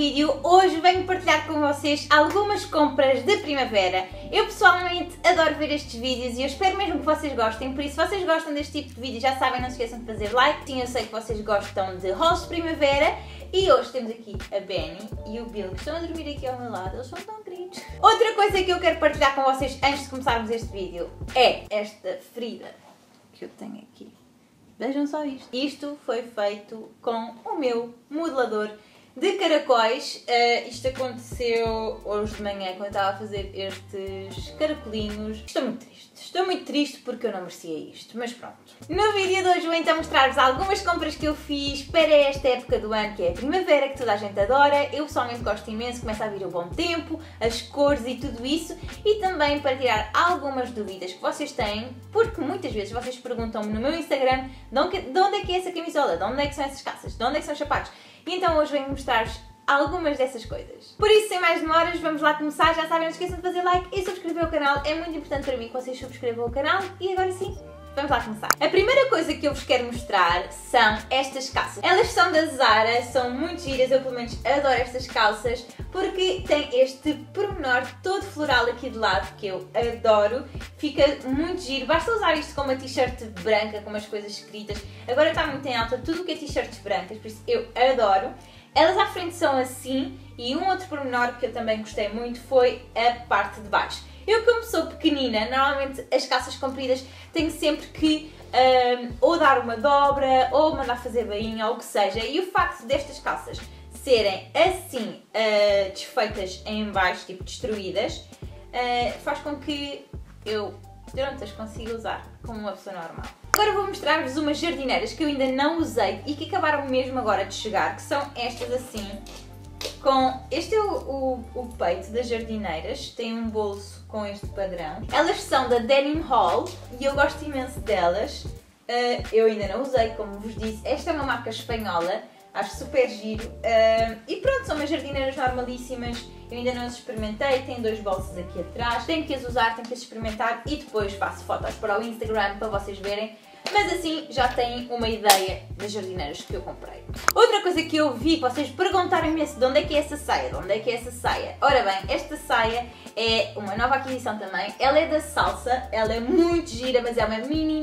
vídeo. Hoje venho partilhar com vocês algumas compras de primavera. Eu pessoalmente adoro ver estes vídeos e eu espero mesmo que vocês gostem, por isso se vocês gostam deste tipo de vídeo já sabem, não se esqueçam de fazer like. Sim, eu sei que vocês gostam de hauls de primavera e hoje temos aqui a Benny e o Bill que estão a dormir aqui ao meu lado, eles são tão queridos. Outra coisa que eu quero partilhar com vocês antes de começarmos este vídeo é esta ferida que eu tenho aqui. Vejam só isto. Isto foi feito com o meu modelador de caracóis. Isto aconteceu hoje de manhã quando eu estava a fazer estes caracolinhos. Estou muito triste porque eu não merecia isto, mas pronto. No vídeo de hoje vou então mostrar-vos algumas compras que eu fiz para esta época do ano, que é a primavera, que toda a gente adora. Eu pessoalmente gosto imenso, começa a vir o bom tempo, as cores e tudo isso. E também para tirar algumas dúvidas que vocês têm, porque muitas vezes vocês perguntam-me no meu Instagram de onde é que é essa camisola, de onde é que são essas calças, de onde é que são os sapatos. E então hoje venho mostrar-vos algumas dessas coisas. Por isso, sem mais demoras, vamos lá começar. Já sabem, não esqueçam de fazer like e subscrever o canal. É muito importante para mim que vocês subscrevam o canal. E agora sim, vamos lá começar. A primeira coisa que eu vos quero mostrar são estas calças. Elas são da Zara, são muito giras, eu pelo menos adoro estas calças porque tem este pormenor todo floral aqui de lado que eu adoro. Fica muito giro, basta usar isto com uma t-shirt branca, com umas coisas escritas. Agora está muito em alta tudo o que é t-shirts brancas, por isso eu adoro. Elas à frente são assim e um outro pormenor que eu também gostei muito foi a parte de baixo. Eu, como sou pequenina, normalmente as calças compridas tenho sempre que ou dar uma dobra ou mandar fazer bainha ou o que seja. E o facto destas calças serem assim desfeitas em baixo, tipo destruídas, faz com que eu as consiga usar como uma pessoa normal. Agora vou mostrar-vos umas jardineiras que eu ainda não usei e que acabaram mesmo agora de chegar, que são estas assim, este é o peito das jardineiras, tem um bolso com este padrão. Elas são da Denim Hall e eu gosto imenso delas. Eu ainda não usei, como vos disse, esta é uma marca espanhola, acho super giro. E pronto, são umas jardineiras normalíssimas, eu ainda não as experimentei, tem dois bolsos aqui atrás, tenho que as usar, tenho que as experimentar e depois faço fotos para o Instagram para vocês verem. Mas assim já têm uma ideia das jardineiras que eu comprei. Outra coisa que eu vi, vocês perguntaram-me de onde é que é essa saia, de onde é que é essa saia. Ora bem, esta saia é uma nova aquisição também, ela é da Salsa, ela é muito gira, mas é uma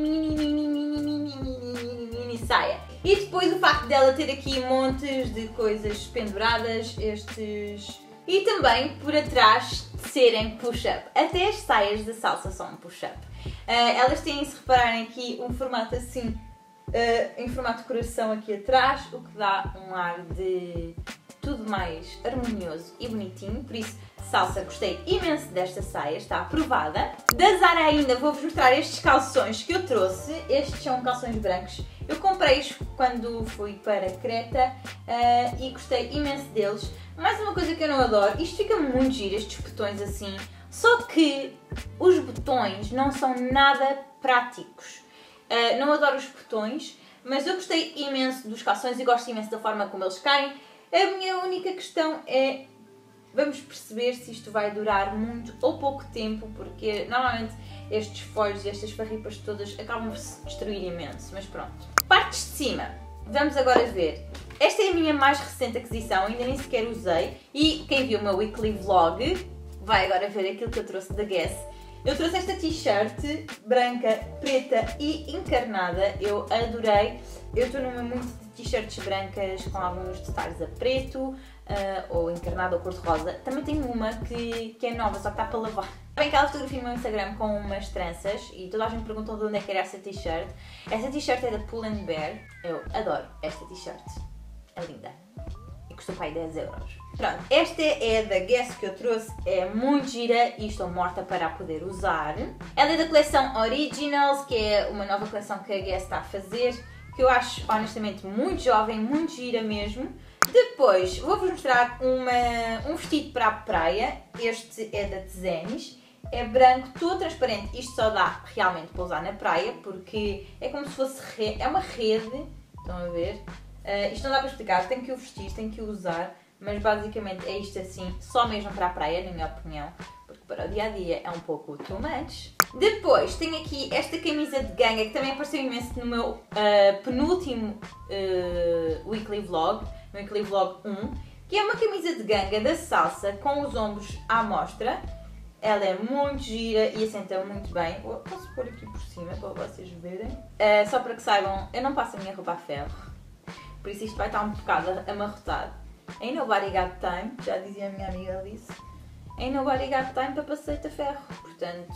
mini saia. E depois o facto dela ter aqui montes de coisas penduradas, e também por atrás serem push-up. Até as saias da Salsa são um push-up. Elas têm, se repararem aqui, um formato assim, em formato de coração aqui atrás, o que dá um ar de tudo mais harmonioso e bonitinho. Por isso, Salsa, gostei imenso desta saia, está aprovada. Da Zara ainda vou-vos mostrar estes calções que eu trouxe. Estes são calções brancos. Eu comprei-os quando fui para Creta e gostei imenso deles. Mais uma coisa que eu não adoro, isto fica muito giro, estes botões assim, só que os botões não são nada práticos. Não adoro os botões, mas eu gostei imenso dos calções e gosto imenso da forma como eles caem. A minha única questão é, vamos perceber se isto vai durar muito ou pouco tempo, porque normalmente estes folhos e estas farripas todas acabam por se destruir imenso, mas pronto. Partes de cima, vamos agora ver. Esta é a minha mais recente aquisição, ainda nem sequer usei, e quem viu o meu weekly vlog vai agora ver aquilo que eu trouxe da Guess. Eu trouxe esta t-shirt branca, preta e encarnada, eu adorei. Eu estou numa muito de t-shirts brancas com alguns detalhes a preto, ou encarnado ou cor-de-rosa. Também tenho uma que é nova, só que está para lavar. Bem, aquela fotografia no meu Instagram com umas tranças e toda a gente perguntou de onde é que era essa t-shirt. Essa t-shirt é da Pull & Bear. Eu adoro esta t-shirt. É linda. E custou para aí 10 euros. Pronto, esta é da Guess que eu trouxe. É muito gira e estou morta para a poder usar. Ela é da coleção Originals, que é uma nova coleção que a Guess está a fazer, que eu acho honestamente muito jovem, muito gira mesmo. Depois vou-vos mostrar um vestido para a praia. Este é da Tzenis. É branco, todo transparente. Isto só dá realmente para usar na praia, porque é como se fosse é uma rede. Estão a ver? Isto não dá para explicar, tenho que o vestir, tenho que o usar, mas basicamente é isto assim, só mesmo para a praia, na minha opinião, porque para o dia-a-dia é um pouco too much. Depois tenho aqui esta camisa de ganga, que também apareceu imenso no meu penúltimo weekly vlog, no weekly vlog 1, que é uma camisa de ganga da Salsa com os ombros à mostra. Ela é muito gira e assenta muito bem. Posso pôr aqui por cima para vocês verem. Só para que saibam, eu não passo a minha roupa a ferro, por isso isto vai estar um bocado amarrotado. Ain't nobody got time, já dizia a minha amiga Alice. Ain't nobody got time para passeio a ferro. Portanto,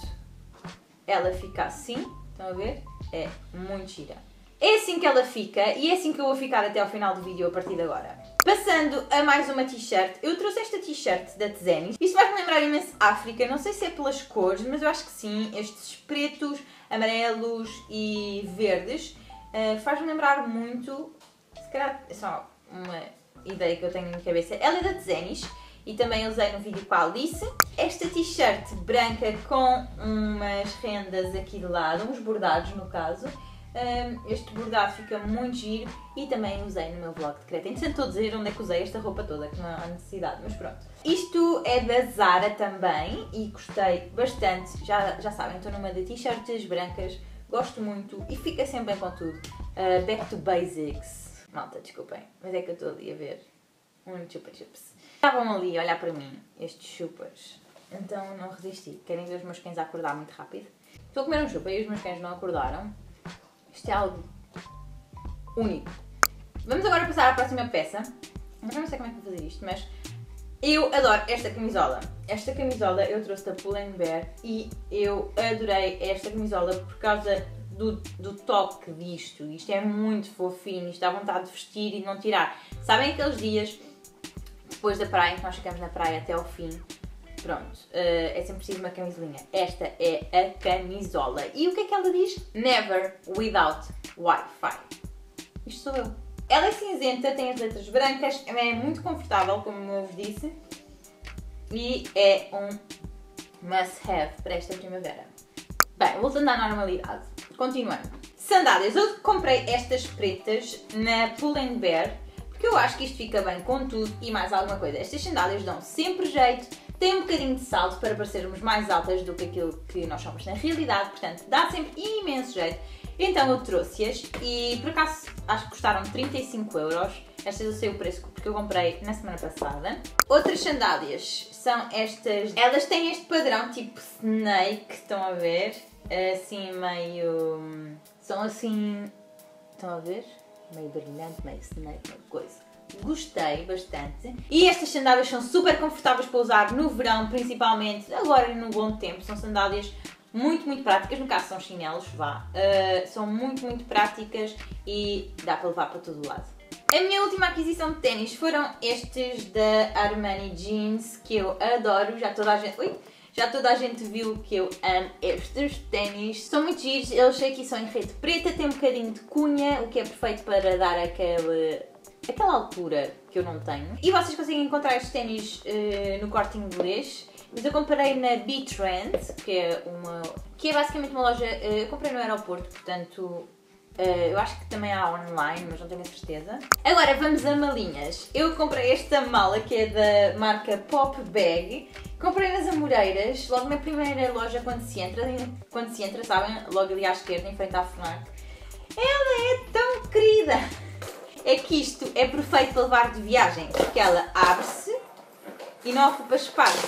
ela fica assim, estão a ver? É muito gira. É assim que ela fica e é assim que eu vou ficar até ao final do vídeo a partir de agora. Passando a mais uma t-shirt, eu trouxe esta t-shirt da Tzenis. Isto vai-me lembrar imenso África, não sei se é pelas cores, mas eu acho que sim. Estes pretos, amarelos e verdes faz-me lembrar muito, se calhar é só uma ideia que eu tenho na minha cabeça. Ela é da Tzenis e também usei no vídeo com a Alice. Esta t-shirt branca com umas rendas aqui de lado, uns bordados no caso. Este bordado fica muito giro e também usei no meu vlog de Creta. Interessante estou a dizer onde é que usei esta roupa toda, que não há necessidade, mas pronto. Isto é da Zara também e gostei bastante. Já sabem, estou numa de t-shirts brancas, gosto muito e fica sempre bem com tudo. Back to basics. Malta, desculpem, mas é que eu estou ali a ver um chupa chups. Estavam ali a olhar para mim, estes chupas, então não resisti. Querem ver os meus cães a acordar muito rápido? Estou a comer um chupa e os meus cães não acordaram. Isto é algo único. Vamos agora passar à próxima peça. Eu não sei como é que vou fazer isto, mas eu adoro esta camisola. Esta camisola eu trouxe da Pull&Bear e eu adorei esta camisola por causa do toque disto. Isto é muito fofinho, isto dá vontade de vestir e de não tirar. Sabem aqueles dias depois da praia, em que nós ficamos na praia até ao fim? Pronto, é sempre preciso uma camisolinha. Esta é a camisola. E o que é que ela diz? Never without Wi-Fi. Isto sou eu. Ela é cinzenta, tem as letras brancas, é muito confortável, como eu vos disse. E é um must-have para esta primavera. Bem, voltando à normalidade. Continuando. Sandálias. Eu comprei estas pretas na Pull&Bear, porque eu acho que isto fica bem com tudo e mais alguma coisa. Estas sandálias dão sempre jeito. Tem um bocadinho de salto para parecermos mais altas do que aquilo que nós somos na realidade, portanto dá sempre imenso jeito. Então eu trouxe-as e por acaso acho que custaram 35 €. Estas eu sei o preço porque eu comprei na semana passada. Outras sandálias são estas, elas têm este padrão tipo snake, estão a ver? Assim meio... são assim... estão a ver? Meio brilhante, meio snake, meio coisa. Gostei bastante. E estas sandálias são super confortáveis para usar no verão, principalmente agora no bom tempo. São sandálias muito práticas, no caso são chinelos, vá. São muito práticas e dá para levar para todo lado. A minha última aquisição de ténis foram estes da Armani Jeans, que eu adoro. Já toda a gente viu que eu amo estes ténis. São muito giros, eles aqui são em rede preta, tem um bocadinho de cunha, o que é perfeito para dar aquela altura que eu não tenho. E vocês conseguem encontrar estes ténis no Corte Inglês. Mas eu comprei na B-Trend, que é basicamente uma loja... eu comprei no aeroporto, portanto... eu acho que também há online, mas não tenho a certeza. Agora vamos a malinhas. Eu comprei esta mala que é da marca Pop Bag. Comprei nas Amoreiras, logo na primeira loja quando se entra, sabem? Logo ali à esquerda, em frente à FNAC. Ela é tão querida! É que isto é perfeito para levar de viagem, porque ela abre-se e não ocupa espaço.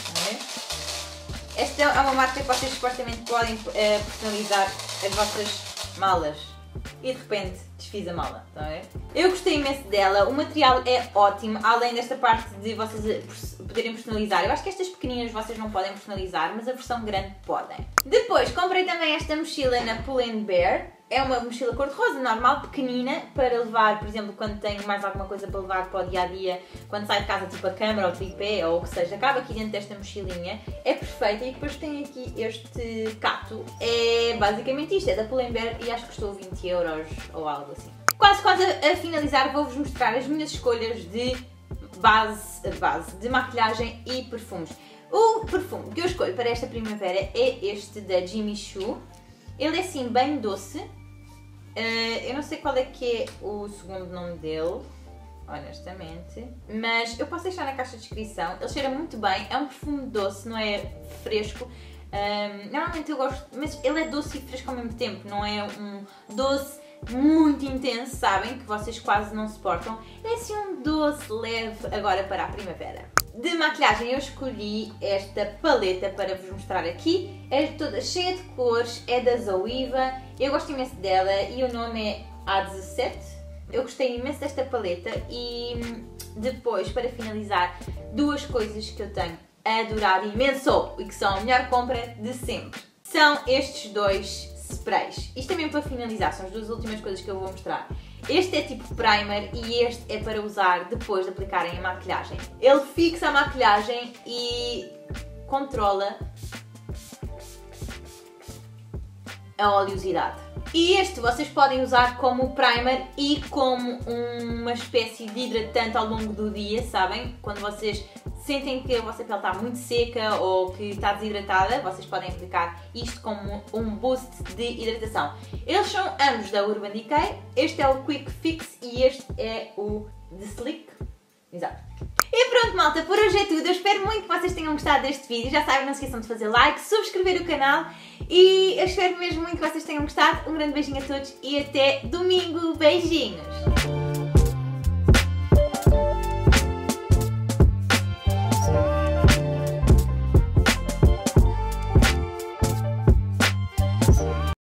Esta é uma marca que vocês supostamente podem personalizar as vossas malas. E de repente desfiz a mala, estão a ver? Eu gostei imenso dela, o material é ótimo, além desta parte de vocês poderem personalizar. Eu acho que estas pequeninas vocês não podem personalizar, mas a versão grande podem. Depois comprei também esta mochila na Pull&Bear. É uma mochila cor-de-rosa, normal, pequenina, para levar, por exemplo, quando tenho mais alguma coisa para levar para o dia-a-dia, quando saio de casa, tipo a câmera ou o tripé ou o que seja, acaba aqui dentro desta mochilinha. É perfeita e depois tem aqui este cato. É basicamente isto, é da Pull&Bear e acho que custou 20 € ou algo assim. Quase a finalizar vou-vos mostrar as minhas escolhas de base de maquilhagem e perfumes. O perfume que eu escolho para esta primavera é este da Jimmy Choo. Ele é assim bem doce. Eu não sei qual é que é o segundo nome dele, honestamente, mas eu posso deixar na caixa de descrição. Ele cheira muito bem, é um perfume doce, não é fresco. Normalmente eu gosto, mas ele é doce e fresco ao mesmo tempo, não é um doce muito intenso, sabem, que vocês quase não suportam. É assim um doce leve agora para a primavera. De maquilhagem eu escolhi esta paleta para vos mostrar aqui. É toda cheia de cores, é da Zoeva. Eu gosto imenso dela e o nome é A17. Eu gostei imenso desta paleta e depois, para finalizar, duas coisas que eu tenho adorado imenso e que são a melhor compra de sempre. São estes dois sprays. Isto também para finalizar, são as duas últimas coisas que eu vou mostrar. Este é tipo primer e este é para usar depois de aplicarem a maquilhagem. Ele fixa a maquilhagem e controla a oleosidade. E este vocês podem usar como primer e como uma espécie de hidratante ao longo do dia, sabem? Quando vocês sentem que a vossa pele está muito seca ou que está desidratada, vocês podem aplicar isto como um boost de hidratação. Eles são ambos da Urban Decay. Este é o Quick Fix e este é o The Slick. Exato. E pronto, malta, por hoje é tudo. Eu espero muito que vocês tenham gostado deste vídeo. Já sabem, não se esqueçam de fazer like, subscrever o canal e eu espero mesmo muito que vocês tenham gostado. Um grande beijinho a todos e até domingo. Beijinhos!